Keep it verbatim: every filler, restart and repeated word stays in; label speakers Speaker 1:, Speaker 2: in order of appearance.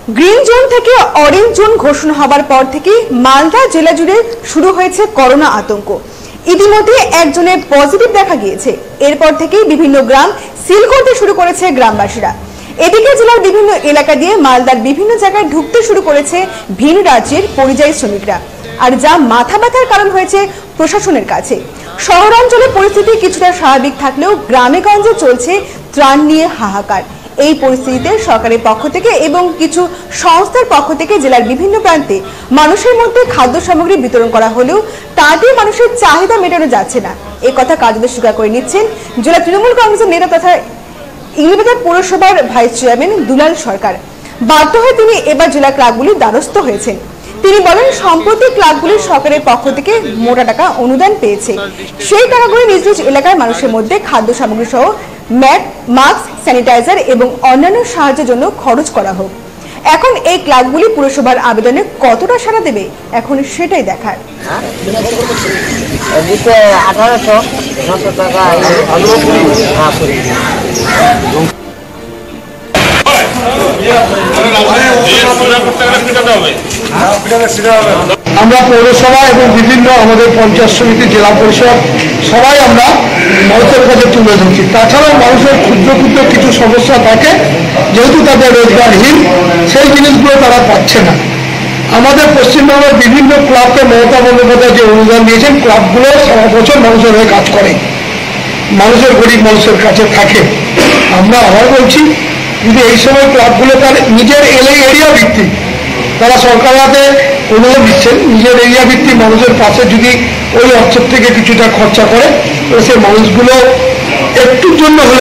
Speaker 1: Green zone থেকে orange zone ঘোষণা হবার পর থেকে মালদা জেলা জুড়ে শুরু হয়েছে করোনা আতঙ্ক। ইতিমধ্যে একজনের পজিটিভ দেখা গিয়েছে। এরপর থেকেই বিভিন্ন গ্রাম সিল করতে শুরু করেছে গ্রামবাসীরা। এদিকে জেলার বিভিন্ন এলাকা দিয়ে মালদার বিভিন্ন জায়গায় ঢুকতে শুরু করেছে ভিন রাজ্যের পরিযায়ী শ্রমিকরা, আর যা মাথা ব্যথার কারণ হয়েছে প্রশাসনের কাছে। শহরাঞ্চলে পরিস্থিতি কিছুটা স্বাভাবিক থাকলেও গ্রামে গঞ্জে চলছে ত্রাণ নিয়ে হাহাকার। এই পরিস্থিতিতে সরকারের পক্ষ থেকে এবং কিছু সংস্থার পক্ষ থেকে জেলার বিভিন্ন প্রান্তে মানুষের মধ্যে খাদ্য সামগ্রী বিতরণ করা হলেও তা দিয়ে মানুষের চাহিদা মেটানো যাচ্ছে না। এই কথা কার্যত স্বীকার করে নিচ্ছেন জেলা তৃণমূল কংগ্রেসের নেতা তথা ইংলিবাজার পৌরসভার ভাইস চেয়ারম্যান দুলাল সরকার। বাধ্য হয়ে তিনি এবার জেলা ক্লাবগুলির দ্বারস্থ হয়েছেন। তিনি বলেন, সম্প্রতি ক্লাবগুলি সরকারের পক্ষ থেকে মোটা টাকা অনুদান পেয়েছে। সেই টাকাগুলি নিজ নিজ এলাকার মানুষের মধ্যে খাদ্য সামগ্রী সহ ম্যাট, মাস্ক, স্যানিটাইজার এবং অন্যান্য সাহায্যের জন্য খরচ করা হোক। এখন এই ক্লাবগুলি পুরসভার আবেদনে কতটা সাড়া দেবে, এখন সেটাই দেখার।
Speaker 2: আমরা পৌরসভা এবং বিভিন্ন আমাদের পঞ্চায়েত সমিতি, জেলা পরিষদ সবাই আমরা মানুষের কাছে তুলে ধরছি। তাছাড়াও মানুষের ক্ষুদ্র ক্ষুদ্র কিছু সমস্যা থাকে, যেহেতু তাদের রোজগারহীন, সেই জিনিসগুলো তারা পাচ্ছে না। আমাদের পশ্চিমবঙ্গের বিভিন্ন ক্লাবকে মমতা বন্দ্যোপাধ্যায় যে অনুদান দিয়েছেন, ক্লাবগুলো সারা বছর মানুষের হয়ে কাজ করে, মানুষের গরিব মানুষের কাছে থাকে। আমরা আবার বলছি, যদি এই সময় ক্লাবগুলো তার নিজের এলে এরিয়া ভিত্তিক, তারা সরকারের হাতে অনুদান দিচ্ছেন, নিজের এরিয়া ভিত্তিক মানুষের পাশে যদি ওই অর্থ থেকে কিছুটা খরচা করে, সে মানুষগুলো একটুর জন্য